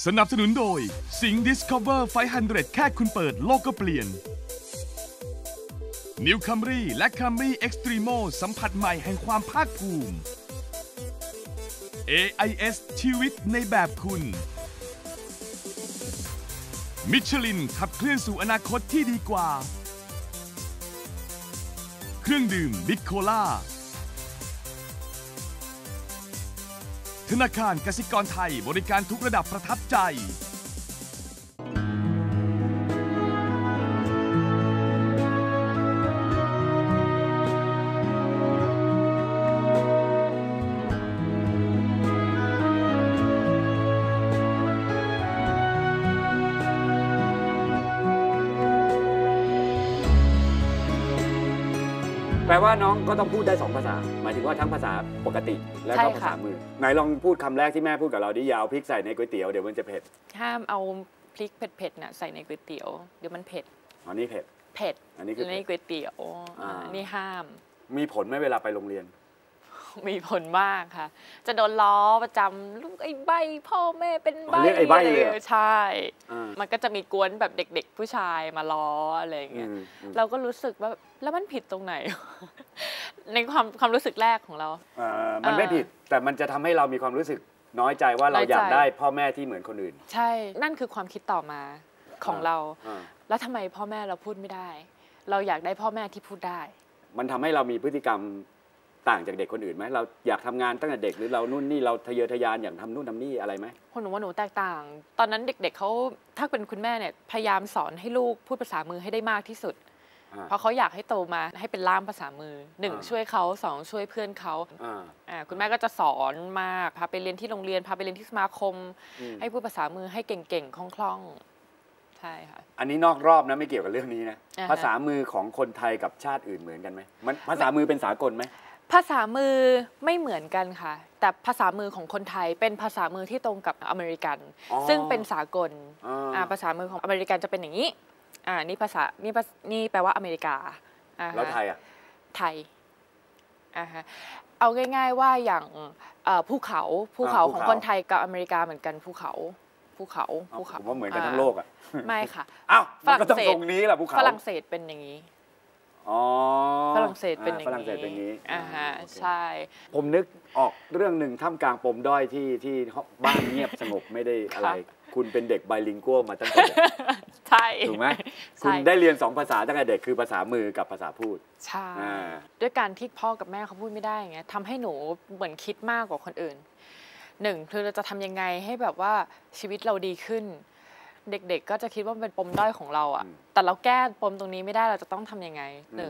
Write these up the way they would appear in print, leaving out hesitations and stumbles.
สนับสนุนโดย Sing Discover 500 แค่คุณเปิดโลกก็เปลี่ยน New Camry และ Camry Extremo สัมผัสใหม่แห่งความภาคภูมิ AIS ชีวิตในแบบคุณ มิชลินขับเคลื่อนสู่อนาคตที่ดีกว่า เครื่องดื่มบิ๊กโคล่าธนาคารกสิกรไทยบริการทุกระดับประทับใจแปลว่าน้องก็ต้องพูดได้2ภาษาหมายถึงว่าทั้งภาษาปกติและก็ภาษามือไหนลองพูดคำแรกที่แม่พูดกับเราดิยาวพริกใส่ในก๋วยเตี๋ยวเดี๋ยวมันจะเผ็ดห้ามเอาพริกเผ็ดๆน่ะใส่ในก๋วยเตี๋ยวเดี๋ยวมันเผ็ดอ๋อนี่เผ็ดอันนี้คือในก๋วยเตี๋ยวนี่ห้ามมีผลไหมเวลาไปโรงเรียนมีผลมากค่ะจะโดนล้อประจำลูกไอ้ใบพ่อแม่เป็นใบเรียกไอ้ใบเลยใช่มันก็จะมีกวนแบบเด็กๆผู้ชายมาล้ออะไรอย่างเงี้ยเราก็รู้สึกว่าแล้วมันผิดตรงไหนในความรู้สึกแรกของเรามันไม่ผิดแต่มันจะทำให้เรามีความรู้สึกน้อยใจว่าเราอยากได้พ่อแม่ที่เหมือนคนอื่นใช่นั่นคือความคิดต่อมาของเราแล้วทำไมพ่อแม่เราพูดไม่ได้เราอยากได้พ่อแม่ที่พูดได้มันทำให้เรามีพฤติกรรมต่างจากเด็กคนอื่นไหมเราอยากทำงานตั้งแต่เด็กหรือเรานู่นนี่เราทะเยอทะยานอยากทำนู่นทำนี่อะไรไหมหนูว่าหนูแตกต่างตอนนั้นเด็กๆเขาถ้าเป็นคุณแม่เนี่ยพยายามสอนให้ลูกพูดภาษามือให้ได้มากที่สุดเพราะเขาอยากให้โตมาให้เป็นล่ามภาษามือ1ช่วยเขา2ช่วยเพื่อนเขาคุณแม่ก็จะสอนมากพาไปเรียนที่โรงเรียนพาไปเรียนที่สมาคมให้พูดภาษามือให้เก่งๆคล่องๆใช่ค่ะอันนี้นอกรอบนะไม่เกี่ยวกับเรื่องนี้นะภาษามือของคนไทยกับชาติอื่นเหมือนกันไหมมันภาษามือเป็นสากลไหมภาษามือไม่เหมือนกันค่ะแต่ภาษามือของคนไทยเป็นภาษามือที่ตรงกับอเมริกันซึ่งเป็นสากลภาษามือของอเมริกันจะเป็นอย่างนี้นี่ภาษานี่แปลว่าอเมริกาแล้วไทยอ่ะไทยเอาง่ายๆว่าอย่างภูเขาของคนไทยกับอเมริกาเหมือนกันภูเขาผมว่าเหมือนกันทั้งโลกอ่ะไม่ค่ะอ้าวมันก็ต้องตรงนี้แหละภูเขาฝรั่งเศสเป็นอย่างนี้ฝรั่งเศสเป็นอย่างนี้ใช่ผมนึกออกเรื่องหนึ่งท่ามกลางปมด้อยที่บ้านเงียบสงบไม่ได้อะไรคุณเป็นเด็กไบลิงกัวมาตั้งแต่เด็กใช่ถูกไหมคุณได้เรียน2ภาษาตั้งแต่เด็กคือภาษามือกับภาษาพูดใช่ด้วยการที่พ่อกับแม่เขาพูดไม่ได้ไงทำให้หนูเหมือนคิดมากกว่าคนอื่น1คือเราจะทำยังไงให้แบบว่าชีวิตเราดีขึ้นเด็กๆก็จะคิดว่าเป็นปมด้อยของเราอ่ะแต่เราแก้ปมตรงนี้ไม่ได้เราจะต้องทำยังไง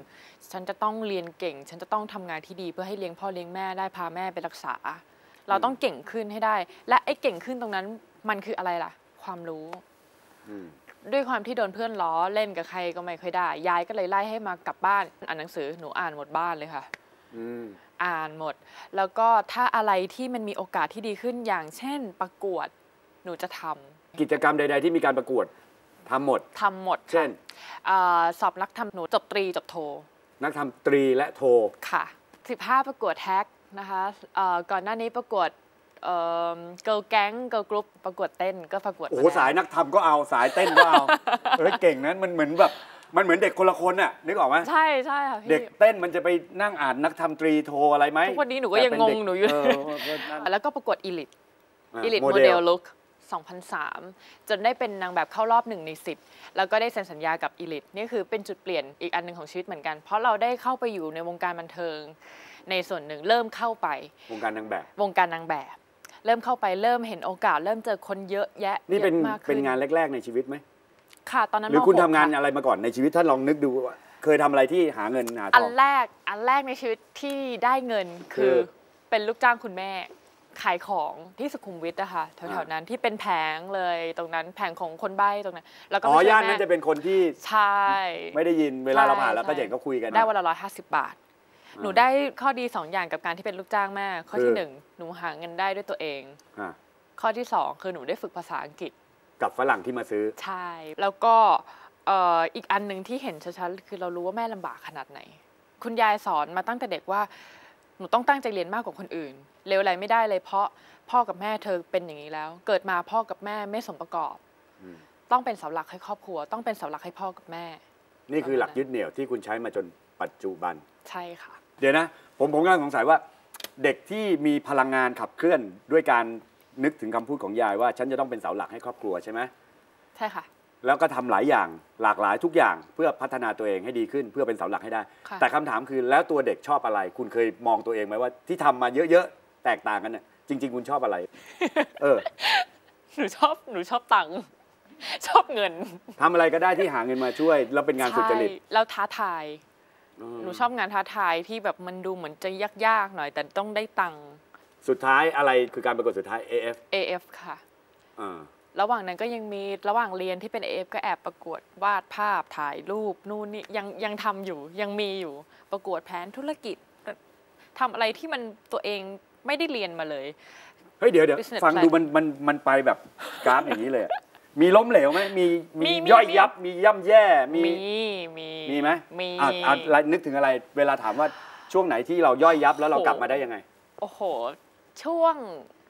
1ฉันจะต้องเรียนเก่งฉันจะต้องทำงานที่ดีเพื่อให้เลี้ยงพ่อเลี้ยงแม่ได้พาแม่ไปรักษาเราต้องเก่งขึ้นให้ได้และไอ้เก่งขึ้นตรงนั้นมันคืออะไรล่ะความรู้ด้วยความที่โดนเพื่อนล้อเล่นกับใครก็ไม่ค่อยได้ยายก็เลยไล่ให้มากลับบ้านอ่านหนังสือหนูอ่านหมดบ้านเลยค่ะอ่านหมดแล้วก็ถ้าอะไรที่มันมีโอกาสที่ดีขึ้นอย่างเช่นประกวดหนูจะทำกิจกรรมใดๆที่มีการประกวดทำหมดเช่นสอบนักทำหนูจบตรีจบโทนักทำตรีและโทค่ะ15ประกวดแท็กนะคะก่อนหน้านี้ประกวดเกิร์ลแก๊งเกิร์ลกรุ๊ปประกวดเต้นก็ประกวดโอ้สายนักทำก็เอาสายเต้นก็เอาเก่งนั้นมันเหมือนแบบมันเหมือนเด็กคนละคนน่ะนึกออกไหมใช่ใช่ค่ะพี่เด็กเต้นมันจะไปนั่งอ่านนักทำตรีโทอะไรไหมทุกวันนี้หนูก็ยังงงหนูอยู่แล้วก็ประกวดอีลิทโมเดลลุค2003จนได้เป็นนางแบบเข้ารอบ1 ใน 10แล้วก็ได้เซ็นสัญญากับอีลิทนี่คือเป็นจุดเปลี่ยนอีกอันหนึ่งของชีวิตเหมือนกันเพราะเราได้เข้าไปอยู่ในวงการบันเทิงในส่วนหนึ่งเริ่มเข้าไปวงการนางแบบเริ่มเข้าไปเริ่มเห็นโอกาสเริ่มเจอคนเยอะแยะนี่เป็นงานแรกๆในชีวิตไหมค่ะตอนนั้นหรือคุณทำงานอะไรมาก่อนในชีวิตถ้าลองนึกดูว่าเคยทำอะไรที่หาเงินหาทองอันแรกในชีวิตที่ได้เงินคือเป็นลูกจ้างคุณแม่ขายของที่สุขุมวิทอะค่ะแถวๆนั้นที่เป็นแผงเลยตรงนั้นแผงของคนใบ้ตรงนั้นแล้วก็ย่านนั้นจะเป็นคนที่ใช่ไม่ได้ยินเวลาเราผ่านแล้วก็เห็นก็คุยกันได้วันละ150 บาทหนูได้ข้อดี2อย่างกับการที่เป็นลูกจ้างแม่ข้อที่1หนูหาเงินได้ด้วยตัวเองข้อที่2คือหนูได้ฝึกภาษาอังกฤษกับฝรั่งที่มาซื้อใช่แล้วก็อีกอันหนึ่งที่เห็นชัดๆคือเรารู้ว่าแม่ลำบากขนาดไหนคุณยายสอนมาตั้งแต่เด็กว่าหนูต้องตั้งใจเรียนมากกว่าคนอื่นเลวอะไรไม่ได้เลยเพราะพ่อกับแม่เธอเป็นอย่างนี้แล้ว เกิดมาพ่อกับแม่ไม่สมประกอบต้องเป็นเสาหลักให้ครอบครัวต้องเป็นเสาหลักให้พ่อกับแม่นี่คือหลักยึดเหนี่ยวที่คุณใช้มาจนปัจจุบันใช่ค่ะเดี๋ยวนะผมกำลังสงสัยว่าเด็กที่มีพลังงานขับเคลื่อนด้วยการนึกถึงคำพูดของยายว่าฉันจะต้องเป็นเสาหลักให้ครอบครัวใช่ไหมใช่ค่ะแล้วก็ทำหลายอย่างหลากหลายทุกอย่างเพื่อพัฒนาตัวเองให้ดีขึ้นเพื่อเป็นเสาหลักให้ได้แต่คำถามคือแล้วตัวเด็กชอบอะไรคุณเคยมองตัวเองไหมว่าที่ทำมาเยอะๆแตกต่างกันเนี่ยจริงๆคุณชอบอะไรหนูชอบตังค์ชอบเงินทำอะไรก็ได้ที่หาเงินมาช่วยแล้วเป็นงานสุจริตแล้วท้าทายหนูชอบงานท้าทายที่แบบมันดูเหมือนจะยากๆหน่อยแต่ต้องได้ตังค์สุดท้ายอะไรคือการประกวดสุดท้าย AF ค่ะระหว่างนั้นก็ยังมีระหว่างเรียนที่เป็น AF ก็แอบประกวดวาดภาพถ่ายรูปนู่นนี่ยังทำอยู่ยังมีอยู่ประกวดแผนธุรกิจทำอะไรที่มันตัวเองไม่ได้เรียนมาเลยเฮ้ยเดี๋ยวฟังดูมันไปแบบกราฟอย่างนี้เลยมีล้มเหลวไหมมีย่อยยับมีย่ำแย่มีไหมมีนึกถึงอะไรเวลาถามว่าช่วงไหนที่เราย่อยยับแล้วเรากลับมาได้ยังไงโอ้โหช่วง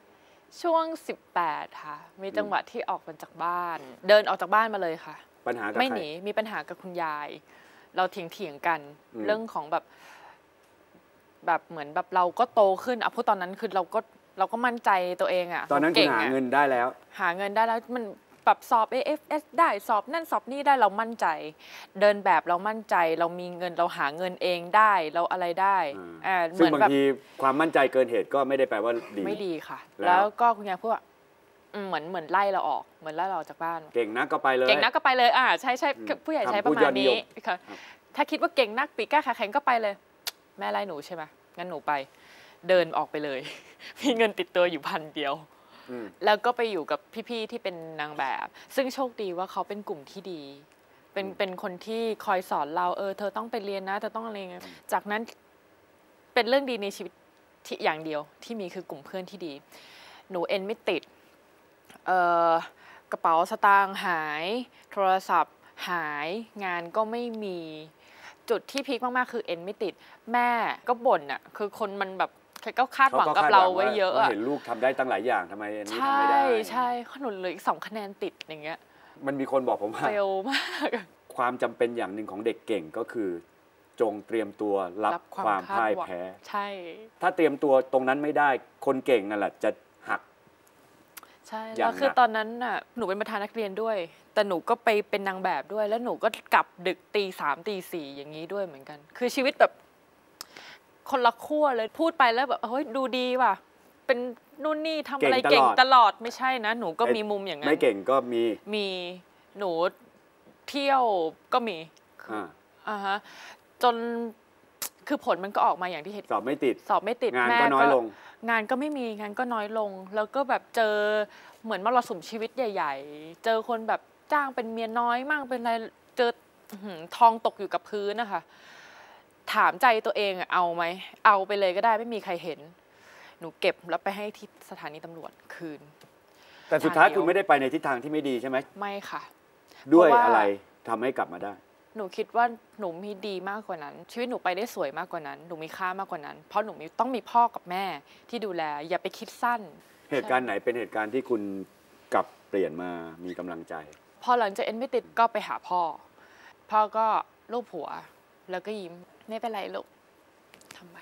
18ค่ะมีจังหวะที่ออกมาจากบ้านเดินออกจากบ้านมาเลยค่ะปัญหาไม่หนีมีปัญหากับคุณยายเราเถียงกันเรื่องของแบบเหมือนแบบเราก็โตขึ้นอ่ะเพราะตอนนั้นคือเราก็มั่นใจตัวเองอ่ะตอนนั้นคุณหาเงินได้แล้วมันแบบสอบ AFS ได้สอบนั่นสอบนี่ได้เรามั่นใจเดินแบบเรามั่นใจเรามีเงินเราหาเงินเองได้เราอะไรได้ซึ่งบางทีความมั่นใจเกินเหตุก็ไม่ได้แปลว่าดีไม่ดีค่ะแล้วก็คุณยายพูดว่าเหมือนไล่เราออกเหมือนไล่เราออกจากบ้านเก่งนักก็ไปเลยใช่ผู้ใหญ่ใช้ประมาณนี้ค่ะถ้าคิดว่าเก่งนักปีกกล้าขาแข็งก็ไปเลยแม่ไล่หนูใช่ไหมงั้นหนูไปเดินออกไปเลยมีเงินติดตัวอยู่1,000 เดียวแล้วก็ไปอยู่กับพี่ๆที่เป็นนางแบบซึ่งโชคดีว่าเขาเป็นกลุ่มที่ดีเป็นคนที่คอยสอนเราเธอต้องไปเรียนนะเธอต้องอะไรเงี้ยจากนั้นเป็นเรื่องดีในชีวิตที่อย่างเดียวที่มีคือกลุ่มเพื่อนที่ดีหนูไม่ติดกระเป๋าสตางค์หายโทรศัพท์หายงานก็ไม่มีจุดที่พีคมากๆคือไม่ติดแม่ก็บ่นอ่ะคือคนมันแบบก็คาดหวังกับเราไว้เยอะเห็นลูกทำได้ตั้งหลายอย่างทำไมอันนี้ทำไม่ได้ใช่ขนุนเลย2 คะแนนติดอย่างเงี้ยมันมีคนบอกผมว่าเฟลมากความจำเป็นอย่างหนึ่งของเด็กเก่งก็คือจงเตรียมตัวรับความพ่ายแพ้ใช่ถ้าเตรียมตัวตรงนั้นไม่ได้คนเก่งนั่นแหละจะหักใช่แล้วคือตอนนั้นน่ะหนูเป็นประธานนักเรียนด้วยแต่หนูก็ไปเป็นนางแบบด้วยแล้วหนูก็กลับดึกตี 3 ตี 4อย่างนี้ด้วยเหมือนกันคือชีวิตแบบคนละขั้วเลยพูดไปแล้วแบบเฮ้ยดูดีว่ะเป็นนู่นนี่ทำอะไรเก่งตลอดไม่ใช่นะหนูก็มีมุมอย่างนั้นไม่เก่งก็มีหนูเที่ยวก็มีฮะจนคือผลมันก็ออกมาอย่างที่เห็นสอบไม่ติดงานก็น้อยลงงานก็ไม่มีงานก็น้อยลงแล้วก็แบบเจอเหมือนมรสุมชีวิตใหญ่ๆเจอคนแบบจ้างเป็นเมียน้อยมั่งเป็นอะไรเจอทองตกอยู่กับพื้นนะคะถามใจตัวเองเอาไหมเอาไปเลยก็ได้ไม่มีใครเห็นหนูเก็บแล้วไปให้ที่สถานีตำรวจคืนแต่สุดท้ายคุณไม่ได้ไปในทิศทางที่ไม่ดีใช่ไหมไม่ค่ะด้วยอะไรทำให้กลับมาได้หนูคิดว่าหนูมีดีมากกว่านั้นชีวิตหนูไปได้สวยมากกว่านั้นหนูมีค่ามากกว่านั้นเพราะหนูต้องมีพ่อกับแม่ที่ดูแลอย่าไปคิดสั้นเหตุการณ์ไหนเป็นเหตุการณ์ที่คุณกลับเปลี่ยนมามีกำลังใจพอหลังจากไม่ติดก็ไปหาพ่อก็ลูบหัวแล้วก็ยิ้มไม่เป็นไรลูกทำใหม่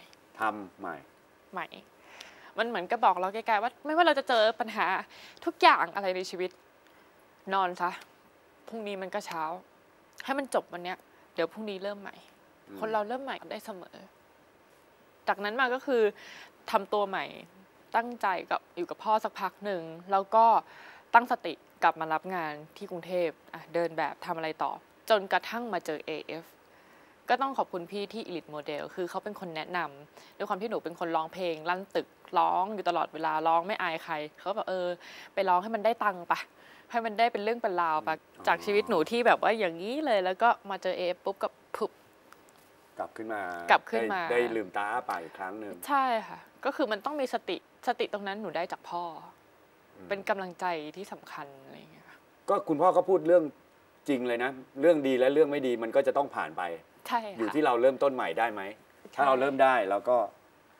มันเหมือนกับบอกเราไกลๆว่าไม่ว่าเราจะเจอปัญหาทุกอย่างอะไรในชีวิตนอนซะพรุ่งนี้มันก็เช้าให้มันจบวันเนี้ยเดี๋ยวพรุ่งนี้เริ่มใหม่คนเราเริ่มใหม่ได้เสมอจากนั้นมาก็คือทำตัวใหม่ตั้งใจอยู่กับพ่อสักพักหนึ่งแล้วก็ตั้งสติกลับมารับงานที่กรุงเทพเดินแบบทำอะไรต่อจนกระทั่งมาเจอ AFก็ต้องขอบคุณพี่ที่ Elite Model คือเขาเป็นคนแนะนำด้วยความที่หนูเป็นคนร้องเพลงลั่นตึกร้องอยู่ตลอดเวลาร้องไม่อายใครเขาแบบไปร้องให้มันได้ตังค์ปะให้มันได้เป็นเรื่องเป็นราวปะจากชีวิตหนูที่แบบว่าอย่างนี้เลยแล้วก็มาเจอปุ๊บกับปุ๊บกลับขึ้นมาได้ลืมตาอ้าอีกครั้งหนึ่งใช่ค่ะก็คือมันต้องมีสติตรงนั้นหนูได้จากพ่อเป็นกำลังใจที่สำคัญอะไรอย่างเงี้ยก็คุณพ่อก็พูดเรื่องจริงเลยนะเรื่องดีและเรื่องไม่ดีมันก็จะต้องผ่านไปอยู่ที่เราเริ่มต้นใหม่ได้ไหมถ้าเราเริ่มได้เราก็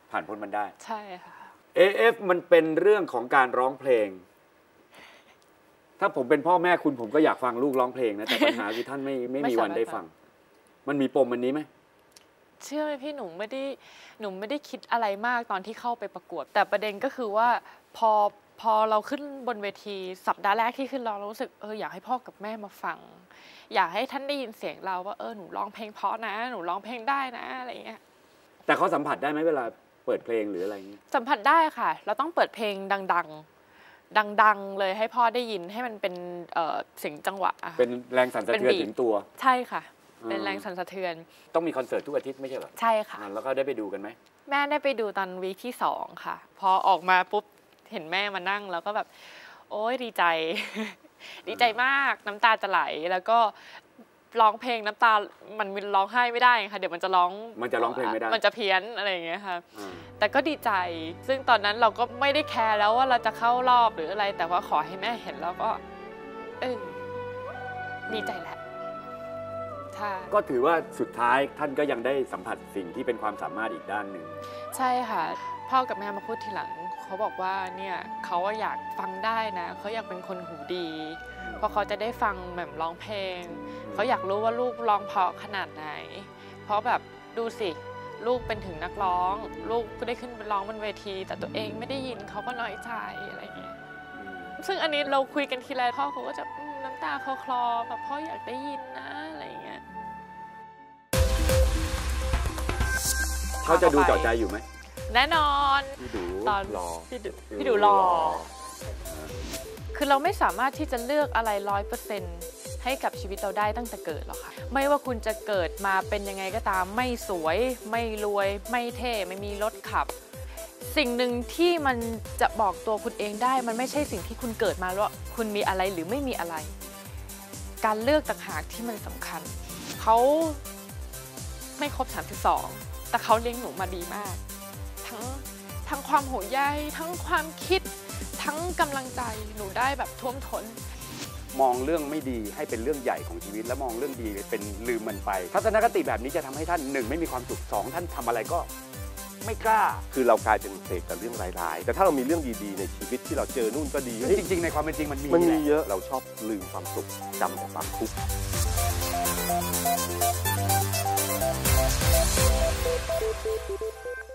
ผ่านพ้นมันได้ใช่ค่ะ AF มันเป็นเรื่องของการร้องเพลงถ้าผมเป็นพ่อแม่คุณผมก็อยากฟังลูกร้องเพลงนะแต่ปัญหาคือท่านไม่มีวันได้ฟังมันมีปมอันนี้ไหมเชื่อไหมพี่หนูไม่ได้คิดอะไรมากตอนที่เข้าไปประกวดแต่ประเด็นก็คือว่าพอเราขึ้นบนเวทีสัปดาห์แรกที่ขึ้นเรารู้สึกอยากให้พ่อกับแม่มาฟังอยากให้ท่านได้ยินเสียงเราว่าหนูร้องเพลงเพราะนะหนูร้องเพลงได้นะอะไรอย่างเงี้ยแต่เขาสัมผัสได้ไหมเวลาเปิดเพลงหรืออะไรอย่างเงี้ยสัมผัสได้ค่ะเราต้องเปิดเพลงดังเลยให้พ่อได้ยินให้มันเป็นเสียงจังหวะเป็นแรงสั่นสะเทือนถึงตัวใช่ค่ะเป็นแรงสั่นสะเทือนต้องมีคอนเสิร์ตทุกอาทิตย์ไม่ใช่เหรอใช่ค่ะแล้วก็ได้ไปดูกันไหมแม่ได้ไปดูตอนวีคที่2ค่ะพอออกมาปุ๊บเห็นแม่มานั่งแล้วก็แบบโอ๊ยดีใจดีใจมากน้ำตาจะไหลแล้วก็ร้องเพลงน้ำตามันร้องไห้ไม่ได้ค่ะเดี๋ยวมันจะร้องเพลงไม่ได้มันจะเพี้ยนอะไรอย่างเงี้ยค่ะแต่ก็ดีใจซึ่งตอนนั้นเราก็ไม่ได้แคร์แล้วว่าเราจะเข้ารอบหรืออะไรแต่ว่าขอให้แม่เห็นแล้วก็ดีใจแหละก็ถือว่าสุดท้ายท่านก็ยังได้สัมผัสสิ่งที่เป็นความสามารถอีกด้านหนึ่งใช่ค่ะพ่อกับแม่มาพูดทีหลังเขาบอกว่าเนี่ยเขาอยากฟังได้นะเขาอยากเป็นคนหูดีเพราะเขาจะได้ฟังแบบร้องเพลงเขาอยากรู้ว่าลูกร้องเพราะขนาดไหนเพราะแบบดูสิลูกเป็นถึงนักร้องลูกก็ได้ขึ้นไปร้องบนเวทีแต่ตัวเองไม่ได้ยินเขาก็น้อยใจอะไรเงี้ยซึ่งอันนี้เราคุยกันทีไรพ่อเขาก็จะน้ำตาคลอแบบพ่ออยากได้ยินนะอะไรเงี้ยเขาจะดูเจาะใจอยู่ไหมแน่นอนตอนรอพี่ดูรอคือเราไม่สามารถที่จะเลือกอะไร 100% ให้กับชีวิตเราได้ตั้งแต่เกิดหรอกค่ะไม่ว่าคุณจะเกิดมาเป็นยังไงก็ตามไม่สวยไม่รวยไม่เท่ไม่มีรถขับสิ่งหนึ่งที่มันจะบอกตัวคุณเองได้มันไม่ใช่สิ่งที่คุณเกิดมาแล้วคุณมีอะไรหรือไม่มีอะไรการเลือกต่างหากที่มันสำคัญเขาไม่ครบ32แต่เขาเลี้ยงหนูมาดีมากทั้งความห่วงใยทั้งความคิดทั้งกำลังใจหนูได้แบบท่วมท้นมองเรื่องไม่ดีให้เป็นเรื่องใหญ่ของชีวิตและมองเรื่องดีเป็นลืมมันไปทัศนคติแบบนี้จะทำให้ท่าน1ไม่มีความสุข2ท่านทำอะไรก็ไม่กล้าคือเรากลายเป็นเสพแต่เรื่องร้ายๆแต่ถ้าเรามีเรื่องดีๆในชีวิตที่เราเจอนู่นก็ดีจริงๆในความเป็นจริงมันมีเยอะเราชอบลืมความสุขจำแต่ความทุกข์